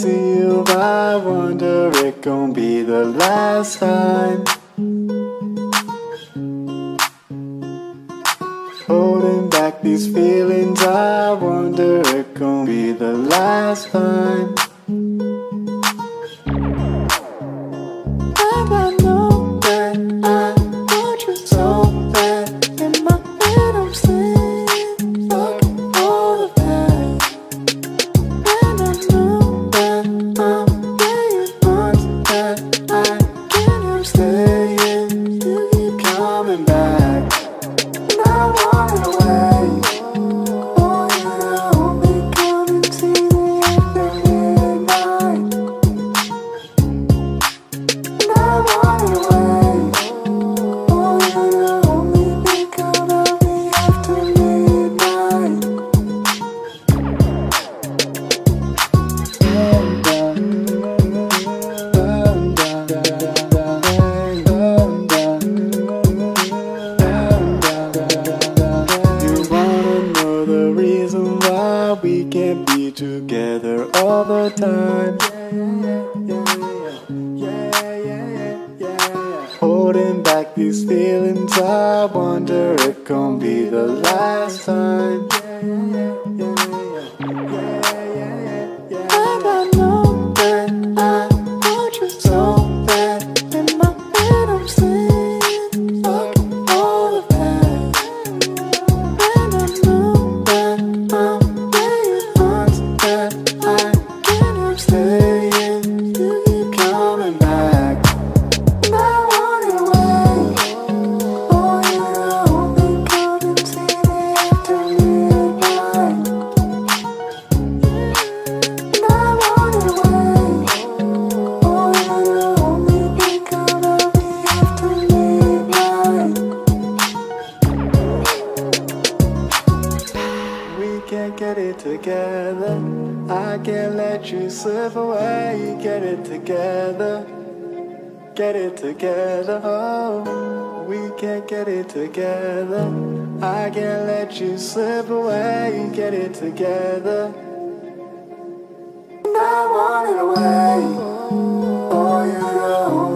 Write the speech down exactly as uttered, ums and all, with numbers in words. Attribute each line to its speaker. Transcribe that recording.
Speaker 1: see you, I wonder it gon' be the last time. Holding back these feelings, I wonder it gon' be the last time. And I know that I want you so bad. In my head I'm singing, looking for the past. And I know that I'm getting months that I can't help staying. You keep coming back, and I want it away. Oh, you only come and see me after midnight, and I want it away. Oh, you only think about me after midnight. You wanna know the reason why we can't be together all the time? Holding back these feelings, I wonder it gon' be the last time. And I know that I want you so bad. In my head I'm singing, looking for the past. And I know that I'm getting months that I can't help staying. You keep coming back, and I want it away. Oh, you only come and see me after midnight, and I want it away. Oh, you only think about me after midnight. We can't get it together. I can't let you slip away. Get it together. Get it together. Oh, we can't get it together. I can't let you slip away. Get it together, and I want it away. Oh, you know